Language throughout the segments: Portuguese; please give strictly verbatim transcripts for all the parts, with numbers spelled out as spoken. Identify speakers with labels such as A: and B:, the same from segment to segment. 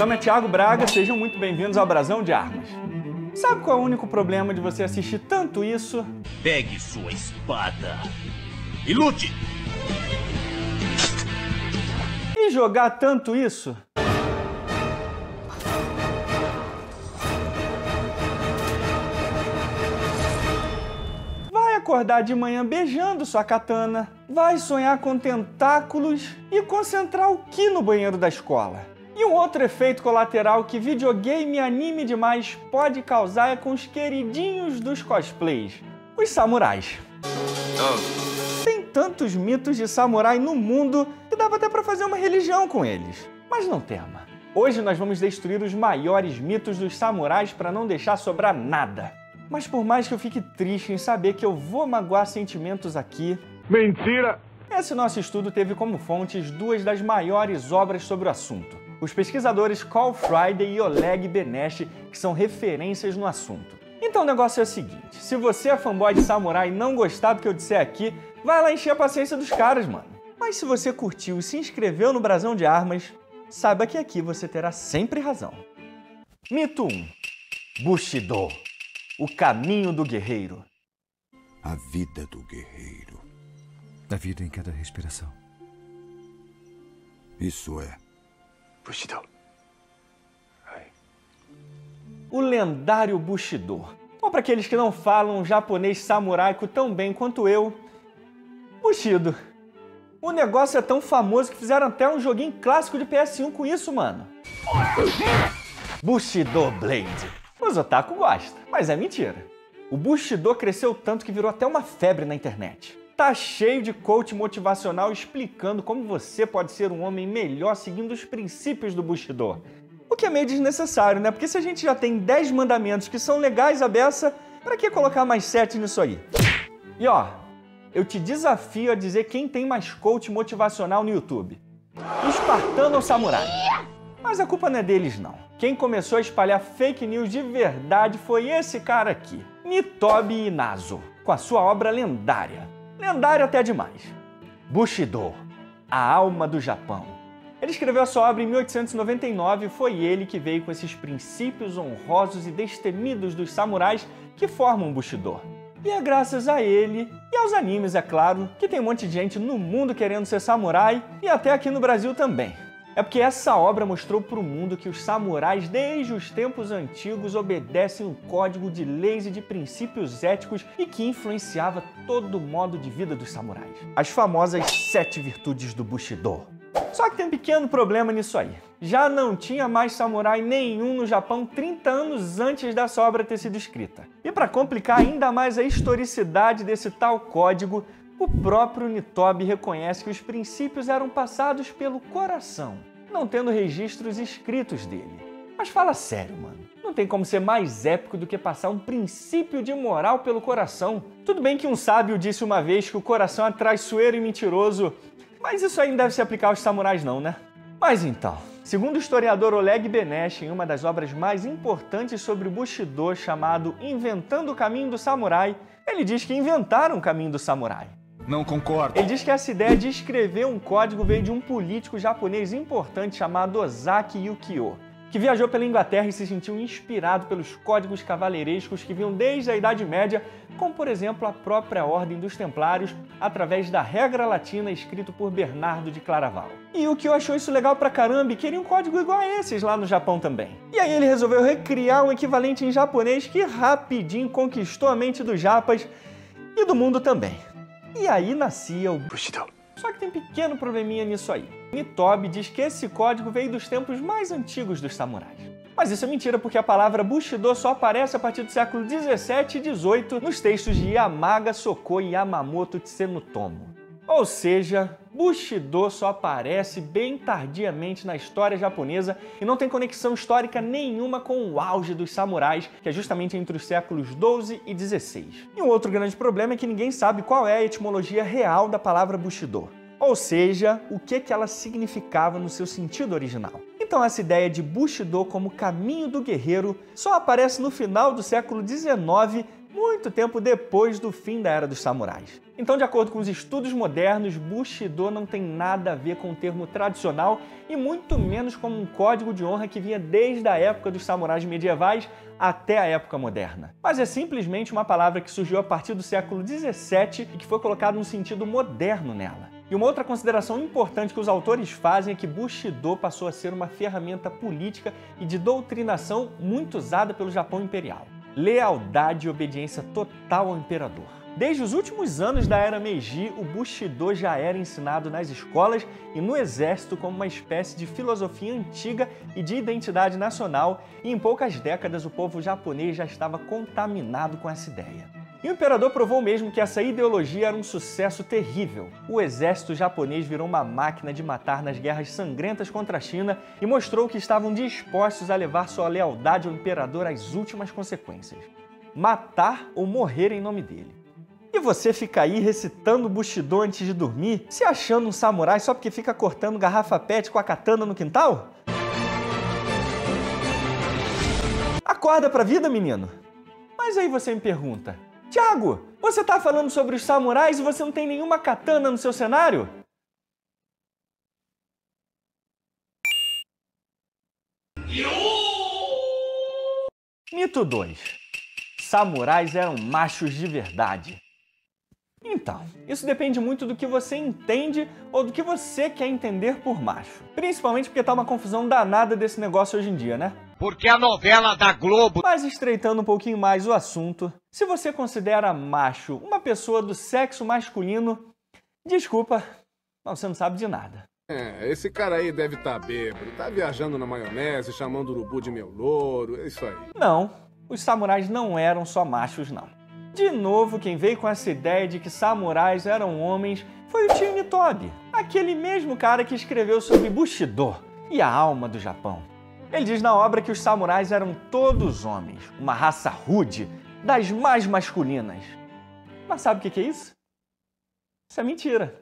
A: nome é Thiago Braga, sejam muito bem-vindos ao Brasão de Armas. Sabe qual é o único problema de você assistir tanto isso?
B: Pegue sua espada e lute!
A: E jogar tanto isso? Vai acordar de manhã beijando sua katana, vai sonhar com tentáculos e concentrar o ki no banheiro da escola. E um outro efeito colateral que videogame e anime demais pode causar é com os queridinhos dos cosplays, os samurais. Oh. Tem tantos mitos de samurai no mundo que dava até pra fazer uma religião com eles. Mas não tema. Hoje nós vamos destruir os maiores mitos dos samurais para não deixar sobrar nada. Mas por mais que eu fique triste em saber que eu vou magoar sentimentos aqui...
C: Mentira!
A: Esse nosso estudo teve como fontes duas das maiores obras sobre o assunto. Os pesquisadores Carl Friday e Oleg Benesch, que são referências no assunto. Então o negócio é o seguinte, se você é fanboy de samurai e não gostar do que eu disser aqui, vai lá encher a paciência dos caras, mano. Mas se você curtiu e se inscreveu no Brasão de Armas, saiba que aqui você terá sempre razão. Mito um. Bushido. O caminho do guerreiro.
D: A vida do guerreiro.
E: A vida em cada respiração.
D: Isso é.
C: Bushido. Ai.
A: O lendário Bushido. Ou para aqueles que não falam japonês samuraico tão bem quanto eu, Bushido. O negócio é tão famoso que fizeram até um joguinho clássico de P S um com isso, mano. Bushido Blade. Os otaku gostam, mas é mentira. O Bushido cresceu tanto que virou até uma febre na internet. Tá cheio de coach motivacional explicando como você pode ser um homem melhor seguindo os princípios do Bushido. O que é meio desnecessário, né? Porque se a gente já tem dez mandamentos que são legais à beça, pra que colocar mais sete nisso aí? E ó, eu te desafio a dizer quem tem mais coach motivacional no YouTube. Espartano ou Samurai? Mas a culpa não é deles, não. Quem começou a espalhar fake news de verdade foi esse cara aqui, Nitobe Inazo, com a sua obra lendária. Lendária até demais. Bushido, a alma do Japão. Ele escreveu a sua obra em mil oitocentos e noventa e nove e foi ele que veio com esses princípios honrosos e destemidos dos samurais que formam o Bushido. E é graças a ele, e aos animes, é claro, que tem um monte de gente no mundo querendo ser samurai e até aqui no Brasil também. É porque essa obra mostrou para o mundo que os samurais, desde os tempos antigos, obedecem um código de leis e de princípios éticos e que influenciava todo o modo de vida dos samurais. As famosas sete virtudes do Bushido. Só que tem um pequeno problema nisso aí. Já não tinha mais samurai nenhum no Japão trinta anos antes dessa obra ter sido escrita. E para complicar ainda mais a historicidade desse tal código, o próprio Nitobe reconhece que os princípios eram passados pelo coração, não tendo registros escritos dele. Mas fala sério, mano. Não tem como ser mais épico do que passar um princípio de moral pelo coração. Tudo bem que um sábio disse uma vez que o coração é traiçoeiro e mentiroso, mas isso aí não deve se aplicar aos samurais não, né? Mas então, segundo o historiador Oleg Benesch, em uma das obras mais importantes sobre o Bushido, chamado Inventando o Caminho do Samurai, ele diz que inventaram o caminho do samurai.
E: Não concordo.
A: Ele diz que essa ideia de escrever um código veio de um político japonês importante chamado Ozaki Yukio, que viajou pela Inglaterra e se sentiu inspirado pelos códigos cavaleirescos que vinham desde a Idade Média, como por exemplo a própria Ordem dos Templários, através da regra latina escrito por Bernardo de Claraval. E Yukio achou isso legal pra caramba e queria um código igual a esses lá no Japão também. E aí ele resolveu recriar um equivalente em japonês que rapidinho conquistou a mente dos japas e do mundo também. E aí nascia o Bushido. Só que tem um pequeno probleminha nisso aí. Nitobe diz que esse código veio dos tempos mais antigos dos samurais. Mas isso é mentira porque a palavra Bushido só aparece a partir do século dezessete e dezoito nos textos de Yamaga Soko e Yamamoto Tsunotomo. Ou seja, Bushido só aparece bem tardiamente na história japonesa e não tem conexão histórica nenhuma com o auge dos samurais, que é justamente entre os séculos doze e dezesseis. E um outro grande problema é que ninguém sabe qual é a etimologia real da palavra Bushido, ou seja, o que que ela significava no seu sentido original. Então essa ideia de Bushido como caminho do guerreiro só aparece no final do século dezenove muito tempo depois do fim da Era dos Samurais. Então, de acordo com os estudos modernos, Bushido não tem nada a ver com o termo tradicional e muito menos com um código de honra que vinha desde a época dos samurais medievais até a época moderna. Mas é simplesmente uma palavra que surgiu a partir do século dezessete e que foi colocado um sentido moderno nela. E uma outra consideração importante que os autores fazem é que Bushido passou a ser uma ferramenta política e de doutrinação muito usada pelo Japão imperial. Lealdade e obediência total ao imperador. Desde os últimos anos da Era Meiji, o Bushido já era ensinado nas escolas e no exército como uma espécie de filosofia antiga e de identidade nacional, e em poucas décadas o povo japonês já estava contaminado com essa ideia. E o imperador provou mesmo que essa ideologia era um sucesso terrível. O exército japonês virou uma máquina de matar nas guerras sangrentas contra a China e mostrou que estavam dispostos a levar sua lealdade ao imperador às últimas consequências. Matar ou morrer em nome dele. E você fica aí recitando Bushido antes de dormir, se achando um samurai só porque fica cortando garrafa pet com a katana no quintal? Acorda pra vida, menino! Mas aí você me pergunta, Thiago, você tá falando sobre os samurais e você não tem nenhuma katana no seu cenário? Mito dois. Samurais eram machos de verdade. Então, isso depende muito do que você entende ou do que você quer entender por macho. Principalmente porque tá uma confusão danada desse negócio hoje em dia, né?
B: Porque a novela da Globo...
A: Mas estreitando um pouquinho mais o assunto, se você considera macho uma pessoa do sexo masculino, desculpa, mas você não sabe de nada.
F: É, esse cara aí deve estar bêbado, tá viajando na maionese, chamando o urubu de meu louro, é isso aí.
A: Não, os samurais não eram só machos, não. De novo, quem veio com essa ideia de que samurais eram homens foi o tio Nitobe, aquele mesmo cara que escreveu sobre Bushido e a alma do Japão. Ele diz na obra que os samurais eram todos homens, uma raça rude, das mais masculinas. Mas sabe o que é isso? Isso é mentira.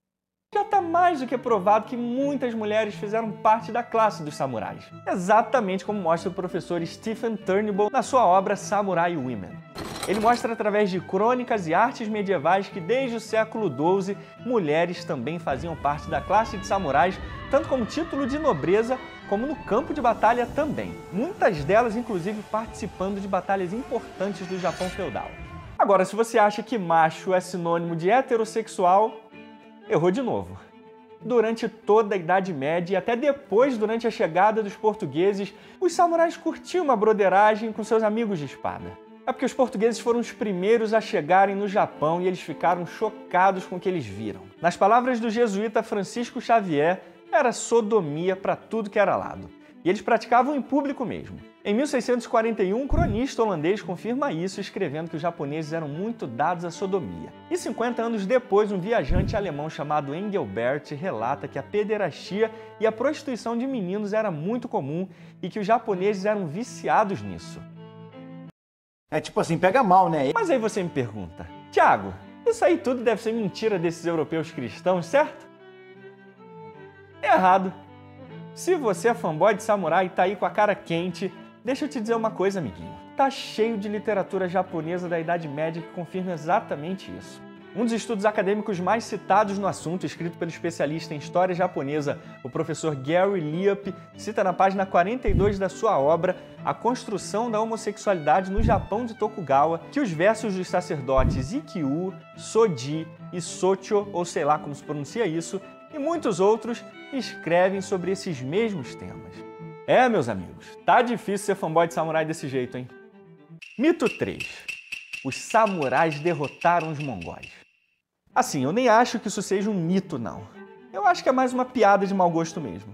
A: Já está mais do que provado que muitas mulheres fizeram parte da classe dos samurais, exatamente como mostra o professor Stephen Turnbull na sua obra Samurai Women. Ele mostra através de crônicas e artes medievais que desde o século doze, mulheres também faziam parte da classe de samurais, tanto como título de nobreza, como no campo de batalha também. Muitas delas, inclusive, participando de batalhas importantes do Japão feudal. Agora, se você acha que macho é sinônimo de heterossexual, errou de novo. Durante toda a Idade Média e até depois, durante a chegada dos portugueses, os samurais curtiam uma broderagem com seus amigos de espada. É porque os portugueses foram os primeiros a chegarem no Japão e eles ficaram chocados com o que eles viram. Nas palavras do jesuíta Francisco Xavier, era sodomia para tudo que era lado. E eles praticavam em público mesmo. Em mil seiscentos e quarenta e um, um cronista holandês confirma isso, escrevendo que os japoneses eram muito dados à sodomia. E cinquenta anos depois, um viajante alemão chamado Engelbert relata que a pederastia e a prostituição de meninos era muito comum e que os japoneses eram viciados nisso.
G: É tipo assim, pega mal, né?
A: Mas aí você me pergunta, Thiago, isso aí tudo deve ser mentira desses europeus cristãos, certo? Errado. Se você é fanboy de samurai e tá aí com a cara quente, deixa eu te dizer uma coisa, amiguinho. Tá cheio de literatura japonesa da Idade Média que confirma exatamente isso. Um dos estudos acadêmicos mais citados no assunto, escrito pelo especialista em história japonesa, o professor Gary Liep, cita na página quarenta e dois da sua obra A Construção da Homossexualidade no Japão de Tokugawa, que os versos dos sacerdotes Ikkyu, Soji e Socho, ou sei lá como se pronuncia isso, e muitos outros escrevem sobre esses mesmos temas. É, meus amigos, tá difícil ser fanboy de samurai desse jeito, hein? Mito três. Os samurais derrotaram os mongóis. Assim, eu nem acho que isso seja um mito, não. Eu acho que é mais uma piada de mau gosto mesmo.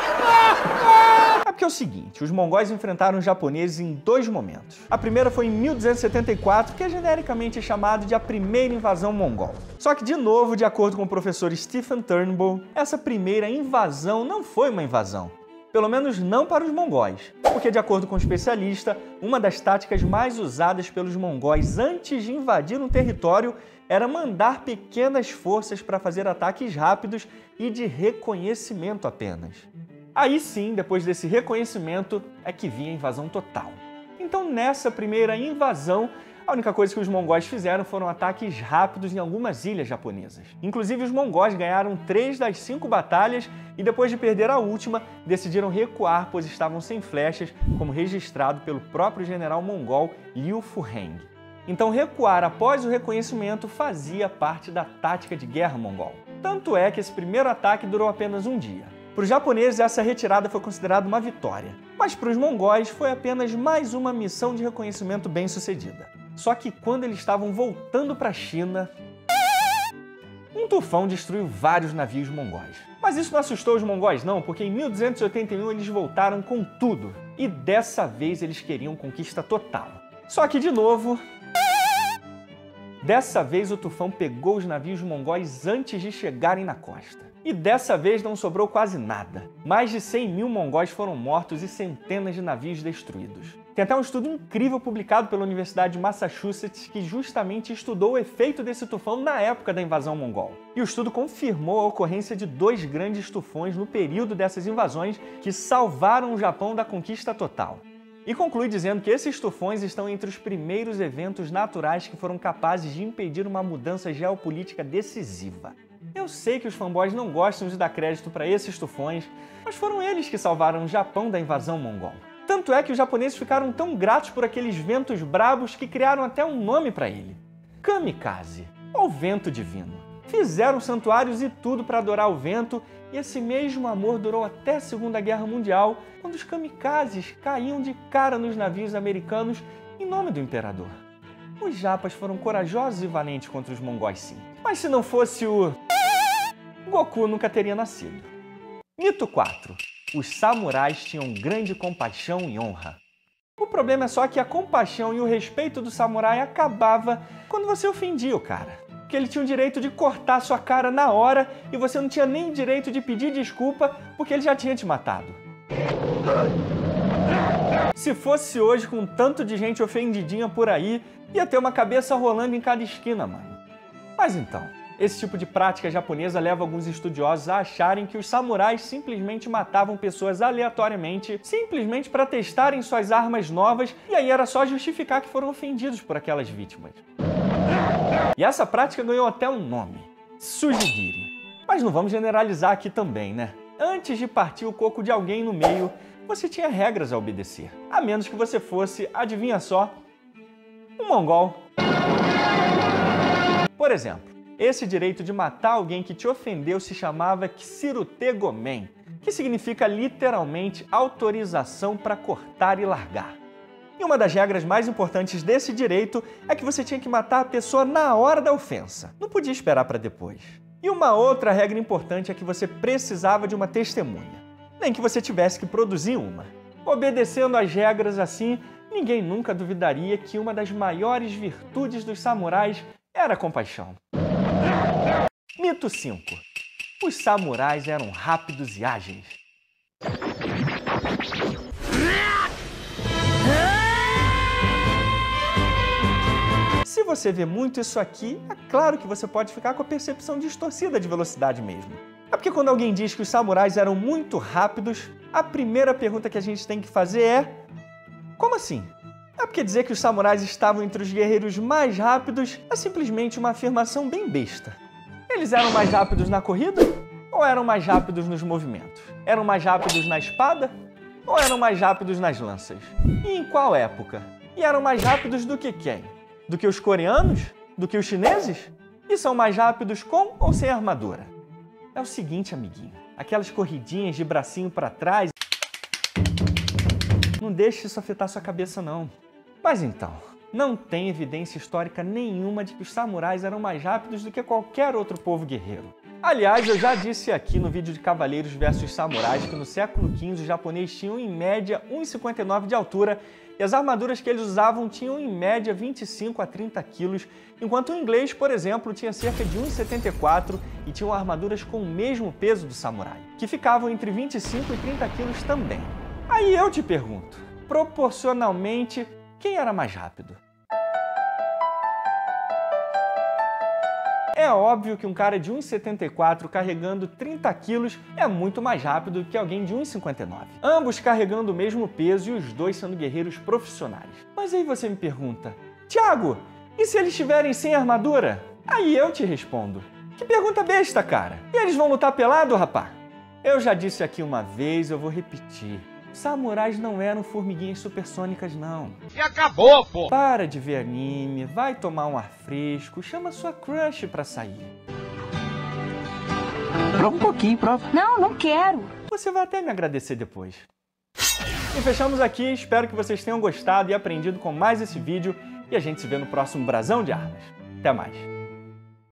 A: É porque é o seguinte, os mongóis enfrentaram os japoneses em dois momentos. A primeira foi em mil duzentos e setenta e quatro, que é genericamente chamado de a primeira invasão mongol. Só que, de novo, de acordo com o professor Stephen Turnbull, essa primeira invasão não foi uma invasão. Pelo menos não para os mongóis. Porque, de acordo com o especialista, uma das táticas mais usadas pelos mongóis antes de invadir um território era mandar pequenas forças para fazer ataques rápidos e de reconhecimento apenas. Aí sim, depois desse reconhecimento, é que vinha a invasão total. Então, nessa primeira invasão, a única coisa que os mongóis fizeram foram ataques rápidos em algumas ilhas japonesas. Inclusive, os mongóis ganharam três das cinco batalhas e, depois de perder a última, decidiram recuar, pois estavam sem flechas, como registrado pelo próprio general mongol Liu Fuheng. Então, recuar após o reconhecimento fazia parte da tática de guerra mongol. Tanto é que esse primeiro ataque durou apenas um dia. Para os japoneses, essa retirada foi considerada uma vitória, mas para os mongóis foi apenas mais uma missão de reconhecimento bem-sucedida. Só que quando eles estavam voltando para a China, um tufão destruiu vários navios mongóis. Mas isso não assustou os mongóis não, porque em mil duzentos e oitenta e um eles voltaram com tudo. E dessa vez eles queriam conquista total. Só que, de novo, dessa vez o tufão pegou os navios mongóis antes de chegarem na costa. E dessa vez não sobrou quase nada. Mais de cem mil mongóis foram mortos e centenas de navios destruídos. Tem até um estudo incrível publicado pela Universidade de Massachusetts que justamente estudou o efeito desse tufão na época da invasão mongol. E o estudo confirmou a ocorrência de dois grandes tufões no período dessas invasões que salvaram o Japão da conquista total. E conclui dizendo que esses tufões estão entre os primeiros eventos naturais que foram capazes de impedir uma mudança geopolítica decisiva. Eu sei que os fanboys não gostam de dar crédito para esses tufões, mas foram eles que salvaram o Japão da invasão mongol. Tanto é que os japoneses ficaram tão gratos por aqueles ventos brabos que criaram até um nome para ele: Kamikaze, ou vento divino. Fizeram santuários e tudo para adorar o vento, e esse mesmo amor durou até a Segunda Guerra Mundial, quando os kamikazes caíam de cara nos navios americanos em nome do imperador. Os japas foram corajosos e valentes contra os mongóis, sim. Mas se não fosse o... Goku nunca teria nascido. Mito quatro. Os samurais tinham grande compaixão e honra. O problema é só que a compaixão e o respeito do samurai acabava quando você ofendia o cara. Porque ele tinha o direito de cortar sua cara na hora e você não tinha nem o direito de pedir desculpa porque ele já tinha te matado. Se fosse hoje com tanto de gente ofendidinha por aí, ia ter uma cabeça rolando em cada esquina, mano. Mas então, esse tipo de prática japonesa leva alguns estudiosos a acharem que os samurais simplesmente matavam pessoas aleatoriamente, simplesmente para testarem suas armas novas, e aí era só justificar que foram ofendidos por aquelas vítimas. E essa prática ganhou até um nome: Sujigiri. Mas não vamos generalizar aqui também, né? Antes de partir o coco de alguém no meio, você tinha regras a obedecer. A menos que você fosse, adivinha só, um mongol. Por exemplo, esse direito de matar alguém que te ofendeu se chamava Kisirute Gomen, que significa literalmente autorização para cortar e largar. E uma das regras mais importantes desse direito é que você tinha que matar a pessoa na hora da ofensa, não podia esperar para depois. E uma outra regra importante é que você precisava de uma testemunha, nem que você tivesse que produzir uma. Obedecendo às regras assim, ninguém nunca duvidaria que uma das maiores virtudes dos samurais era a compaixão. Mito cinco. Os samurais eram rápidos e ágeis. Se você vê muito isso aqui, é claro que você pode ficar com a percepção distorcida de velocidade mesmo. É porque quando alguém diz que os samurais eram muito rápidos, a primeira pergunta que a gente tem que fazer é: como assim? É porque dizer que os samurais estavam entre os guerreiros mais rápidos é simplesmente uma afirmação bem besta. Eles eram mais rápidos na corrida? Ou eram mais rápidos nos movimentos? Eram mais rápidos na espada? Ou eram mais rápidos nas lanças? E em qual época? E eram mais rápidos do que quem? Do que os coreanos? Do que os chineses? E são mais rápidos com ou sem armadura? É o seguinte, amiguinho. Aquelas corridinhas de bracinho para trás... Não deixe isso afetar sua cabeça, não. Mas então, não tem evidência histórica nenhuma de que os samurais eram mais rápidos do que qualquer outro povo guerreiro. Aliás, eu já disse aqui no vídeo de Cavaleiros versus Samurais que no século quinze os japoneses tinham em média um vírgula cinquenta e nove de altura e as armaduras que eles usavam tinham em média vinte e cinco a trinta quilos, enquanto o inglês, por exemplo, tinha cerca de um vírgula setenta e quatro e tinham armaduras com o mesmo peso do samurai, que ficavam entre vinte e cinco e trinta quilos também. Aí eu te pergunto, proporcionalmente, quem era mais rápido? É óbvio que um cara de um e setenta e quatro carregando trinta quilos é muito mais rápido que alguém de um e cinquenta e nove. Ambos carregando o mesmo peso e os dois sendo guerreiros profissionais. Mas aí você me pergunta, Thiago, e se eles estiverem sem armadura? Aí eu te respondo, que pergunta besta, cara. E eles vão lutar pelado, rapá? Eu já disse aqui uma vez, eu vou repetir. Samurais não eram formiguinhas supersônicas, não.
B: E acabou, pô!
A: Para de ver anime, vai tomar um ar fresco, chama sua crush pra sair.
G: Prova um pouquinho, prova.
H: Não, não quero.
A: Você vai até me agradecer depois. E fechamos aqui, espero que vocês tenham gostado e aprendido com mais esse vídeo e a gente se vê no próximo Brasão de Armas. Até mais!